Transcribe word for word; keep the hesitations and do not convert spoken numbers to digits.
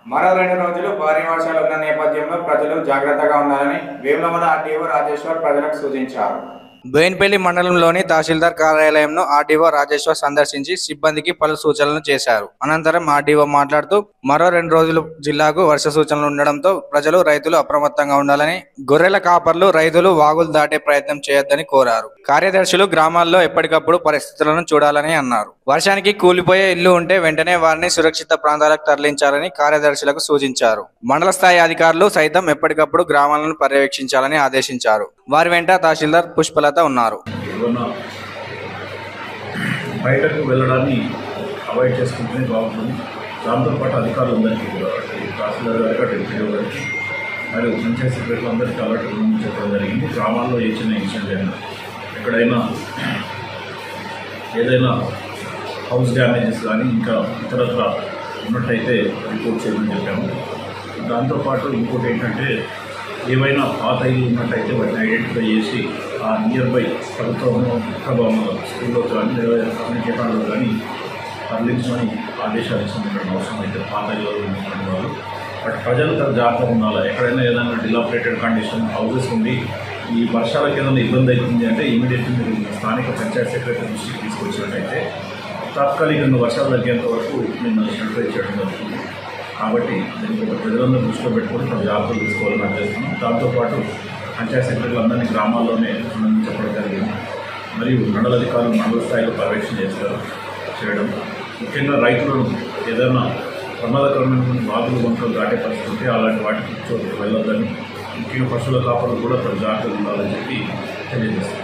మరో రెండు రోజులు భారీ వర్షాలు ఉన్న నేపథ్యంలో ప్రజలు జాగ్రత్తగా ఉండాలని వేములవాడ ఆర్డీఓ రాజేశ్వర్ ప్రజలకు సూచించారు. బోయిన్పల్లి మండలంలోని తహసీల్దార్ కార్యాలయంను ఆర్డీఓ రాజేశ్వర్ సందర్శించి సిబ్బందికి పలు సూచనలు చేశారు. అనంతరం ఆర్డీఓ మాట్లాడుతూ మరో రెండు రోజులు జిల్లాకు వర్ష సూచనలు ఉండడంతో ప్రజలు రైతులు అప్రమత్తంగా ఉండాలని, గొర్రెల కాపర్లు రైతులు వాగులు దాటే ప్రయత్నం చేయొద్దని కోరారు. కార్యదర్శులు గ్రామాల్లో ఎప్పటికప్పుడు పరిస్థితులను చూడాలని అన్నారు. వర్షానికి కూలిపోయే ఇల్లు ఉంటే వెంటనే వారిని సురక్షిత ప్రాంతాలకు తరలించాలని కార్యదర్శులకు సూచించారు. మండల స్థాయి అధికారులు సైతం ఎప్పటికప్పుడు గ్రామాలను పర్యవేక్షించాలని ఆదేశించారు. వారి వెంట తహసీల్దార్ పుష్పలత ఉన్నారు. బయటకు వెళ్ళడాన్ని అవాయిడ్ చేసుకుంటేనే బాగుంటుంది. దాంతోపాటు అధికారులందరికీ కూడా తహసీల్దార్ గారికి, ఎంపీఓ గారికి మరియు పంచాయతీ సెక్రటరీలు అందరికీ అలర్ట్ చెప్పడం జరిగింది. గ్రామాల్లో ఏ చిన్న ఇన్సిడెంట్ అయినా, ఎక్కడైనా ఏదైనా హౌస్ డ్యామేజెస్ కానీ ఇంకా ఇతరత్ర ఉన్నట్టయితే రిపోర్ట్ చేయమని చెప్పాము. దాంతోపాటు ఇంకోటి ఏంటంటే ఏవైనా పాత ఇల్లు ఉన్నట్టయితే వాటిని ఐడెంటిఫై చేసి ఆ నియర్ బై ప్రభుత్వంలో ప్రభావంలో స్కూల్లో కానీ లేదా కమ్యూనికేషన్లో కానీ తరలించమని ఆదేశాలు ఇచ్చినటువంటి అవసరం అయితే పాత ఇళ్ళు ఉన్నటువంటి వాళ్ళు. బట్ ప్రజలు తన జాగ్రత్తగా ఉండాలి. ఎక్కడైనా ఏదైనా డిలాపరేటెడ్ కండిషన్ హౌసెస్ ఉంది, ఈ వర్షాలకు ఏదైనా ఇబ్బంది అవుతుంది అంటే ఇమీడియట్లీ మీరు స్థానిక పంచాయతీ సెక్రటరీ దృష్టికి తీసుకొచ్చినట్టయితే తాత్కాలికంగా వర్షాలు తగ్గేంత వరకు మిమ్మల్ని సెటిల్ చేయడం జరుగుతుంది. కాబట్టి దీనికి ఒక ప్రజలందరూ దృష్టిలో పెట్టుకొని తమ జాగ్రత్తలు తీసుకోవాలని అనిపిస్తున్నాం. దాంతోపాటు పంచాయతీ సెక్రటరీలు అందరినీ గ్రామాల్లోనే ఉందని చెప్పడం జరిగింది. మరియు మండల అధికారులు మండల స్థాయిలో పర్యవేక్షణ చేస్తారు చేయడం. ముఖ్యంగా రైతులను ఏదైనా ప్రమాదకరమైన వాగులు వంటలు దాటే పరిస్థితి ఉంటే అలాంటి వాటికి వెళ్ళొద్దని, ముఖ్యంగా పశువుల కాపర్లు కూడా జాగ్రత్తలు ఉండాలని చెప్పి తెలియజేస్తారు.